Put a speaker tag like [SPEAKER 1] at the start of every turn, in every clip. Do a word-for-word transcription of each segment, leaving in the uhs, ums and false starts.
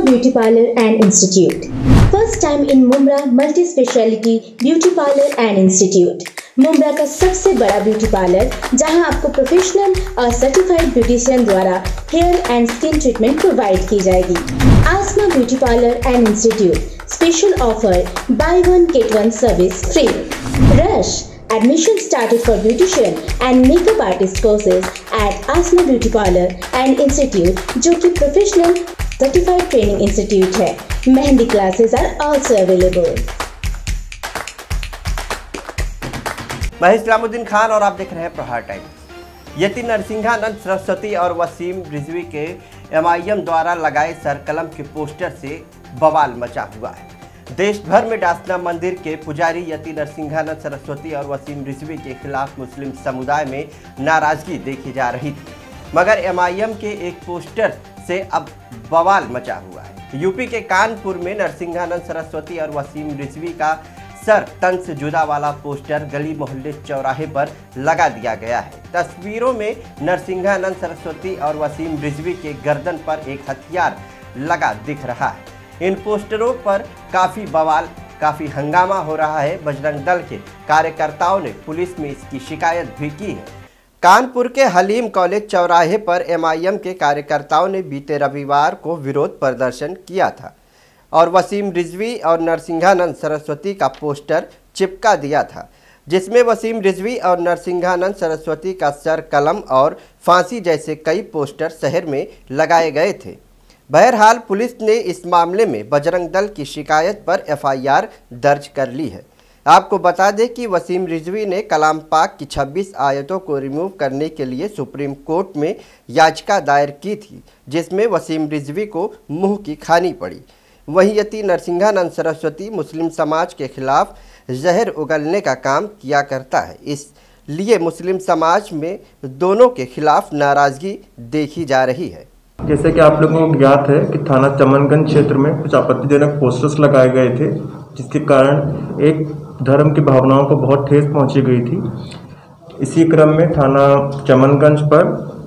[SPEAKER 1] Beauty Parlor and Institute. First time in Mumra Multi Speciality Beauty Parlor and Institute. Mumbra का सबसे बड़ा beauty parlour जहां आपको professional और सर्टिफाइड ब्यूटिशियन द्वारा hair and skin treatment provide की जाएगी। Asma beauty parlour and institute special offer buy one get one service free. Rush Admission started for beautician and makeup artist courses at Asma Beauty Parlor and Institute, जो कि professional certified training institute है। Mehndi classes are also available.
[SPEAKER 2] मैं इस्लामुद्दीन खान और आप देख रहे हैं प्रहार टाइम्स। यति नरसिंहानंद सरस्वती और वसीम रिजवी के एम आई एम द्वारा लगाए सरकलम के पोस्टर से बवाल मचा हुआ है। देश भर में डासना मंदिर के पुजारी यति नरसिंहानंद सरस्वती और वसीम रिजवी के खिलाफ मुस्लिम समुदाय में नाराजगी देखी जा रही थी, मगर एम आई एम के एक पोस्टर से अब बवाल मचा हुआ है। यूपी के कानपुर में नरसिंहानंद सरस्वती और वसीम रिजवी का सर तन से जुदा वाला पोस्टर गली मोहल्ले चौराहे पर लगा दिया गया है। तस्वीरों में नरसिंहानंद सरस्वती और वसीम रिजवी के गर्दन पर एक हथियार लगा दिख रहा है। इन पोस्टरों पर काफ़ी बवाल काफ़ी हंगामा हो रहा है। बजरंग दल के कार्यकर्ताओं ने पुलिस में इसकी शिकायत भी की है। कानपुर के हलीम कॉलेज चौराहे पर एम आई एम के कार्यकर्ताओं ने बीते रविवार को विरोध प्रदर्शन किया था और वसीम रिजवी और नरसिंहानंद सरस्वती का पोस्टर चिपका दिया था, जिसमें वसीम रिजवी और नरसिंहानंद सरस्वती का सर कलम और फांसी जैसे कई पोस्टर शहर में लगाए गए थे। बहरहाल पुलिस ने इस मामले में बजरंग दल की शिकायत पर एफ आई आर दर्ज कर ली है। आपको बता दें कि वसीम रिजवी ने कलाम पाक की छब्बीस आयतों को रिमूव करने के लिए सुप्रीम कोर्ट में याचिका दायर की थी, जिसमें वसीम रिजवी को मुंह की खानी पड़ी। वहीं यति नरसिंहानंद सरस्वती मुस्लिम समाज के खिलाफ जहर उगलने का काम किया करता है, इसलिए मुस्लिम समाज में दोनों के खिलाफ नाराजगी देखी जा रही है।
[SPEAKER 3] जैसे कि आप लोगों को ज्ञात है कि थाना चमनगंज क्षेत्र में कुछ आपत्तिजनक पोस्टर्स लगाए गए थे, जिसके कारण एक धर्म की भावनाओं को बहुत ठेस पहुंची गई थी। इसी क्रम में थाना चमनगंज पर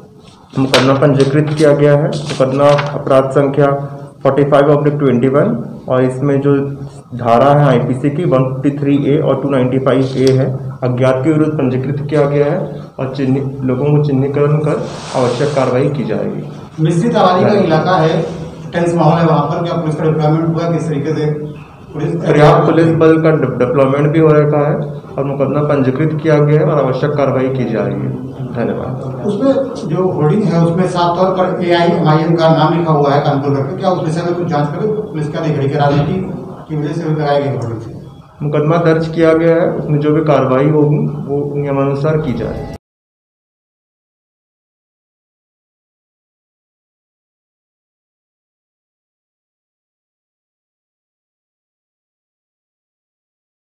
[SPEAKER 3] मुकदमा पंजीकृत किया गया है। मुकदमा अपराध संख्या पैंतालीस ऑब्लिक इक्कीस और इसमें जो धारा है आई पी सी की एक सौ तिरेपन ए और दो सौ पचानवे ए है, अज्ञात के विरुद्ध पंजीकृत किया गया है और चिन्हित लोगों को चिन्हीकरण कर आवश्यक कार्रवाई की जाएगी।
[SPEAKER 4] मिश्रित आबादी का इलाका है, टेंस माहौल है, वहाँ पर क्या पुलिस का डिप्लॉयमेंट हुआ, किस तरीके से पुलिस
[SPEAKER 3] पर्याप्त पुलिस बल का डिप्लॉयमेंट भी हो रखा है और मुकदमा पंजीकृत किया गया है और आवश्यक कार्रवाई की जा रही है। धन्यवाद।
[SPEAKER 4] उसमें जो होर्डिंग है उसमें साफ तौर पर ए आई एम आई एम का नाम लिखा हुआ है कानपुर करके, क्या उस विषय में कुछ जांच करें? पुलिस क्या देख रही है, राजनीति की वजह से लगाए गए होर्डिंग से?
[SPEAKER 3] मुकदमा दर्ज किया गया है, उसमें जो भी कार्रवाई होगी वो नियमानुसार की जाए।